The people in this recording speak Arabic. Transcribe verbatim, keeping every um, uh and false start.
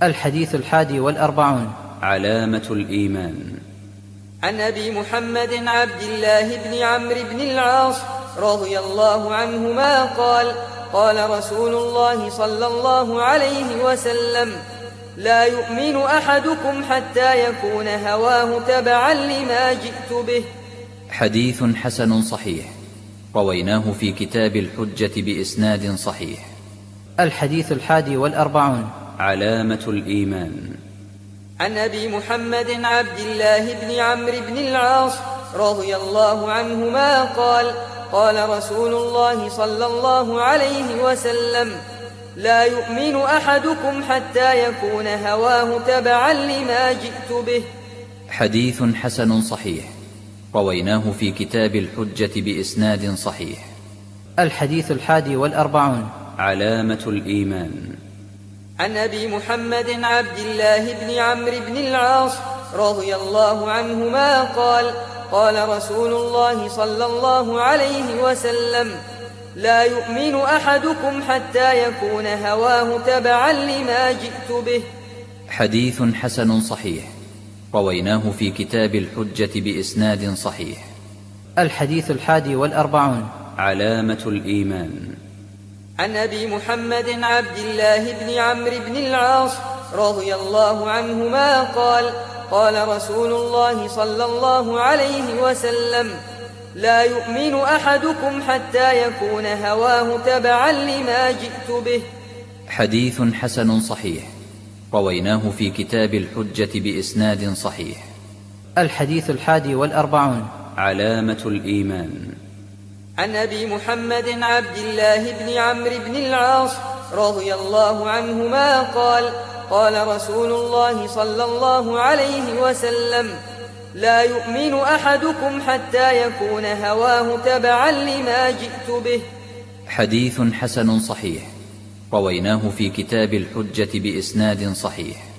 الحديث الحادي والأربعون. علامة الإيمان. عن أبي محمد عبد الله بن عمرو بن العاص رضي الله عنهما قال: قال رسول الله صلى الله عليه وسلم: لا يؤمن أحدكم حتى يكون هواه تبعا لما جئت به. حديث حسن صحيح، رويناه في كتاب الحجة بإسناد صحيح. الحديث الحادي والأربعون. علامة الإيمان. عن أبي محمد عبد الله بن عمرو بن العاص رضي الله عنهما قال: قال رسول الله صلى الله عليه وسلم: لا يؤمن أحدكم حتى يكون هواه تبعا لما جئت به. حديث حسن صحيح، رويناه في كتاب الحجة بإسناد صحيح. الحديث الحادي والأربعون. علامة الإيمان. عن أبي محمد عبد الله بن عمرو بن العاص رضي الله عنهما قال: قال رسول الله صلى الله عليه وسلم: لا يؤمن أحدكم حتى يكون هواه تبعا لما جئت به. حديث حسن صحيح، رويناه في كتاب الحجة بإسناد صحيح. الحديث الحادي والأربعون. علامة الإيمان. عن أبي محمد عبد الله بن عمرو بن العاص رضي الله عنهما قال: قال رسول الله صلى الله عليه وسلم: لا يؤمن أحدكم حتى يكون هواه تبعا لما جئت به. حديث حسن صحيح، رويناه في كتاب الحجة بإسناد صحيح. الحديث الحادي والأربعون. علامة الإيمان. عن أبي محمد عبد الله بن عمرو بن العاص رضي الله عنهما قال: قال رسول الله صلى الله عليه وسلم: لا يؤمن أحدكم حتى يكون هواه تبعا لما جئت به. حديث حسن صحيح، رويناه في كتاب الحجة بإسناد صحيح.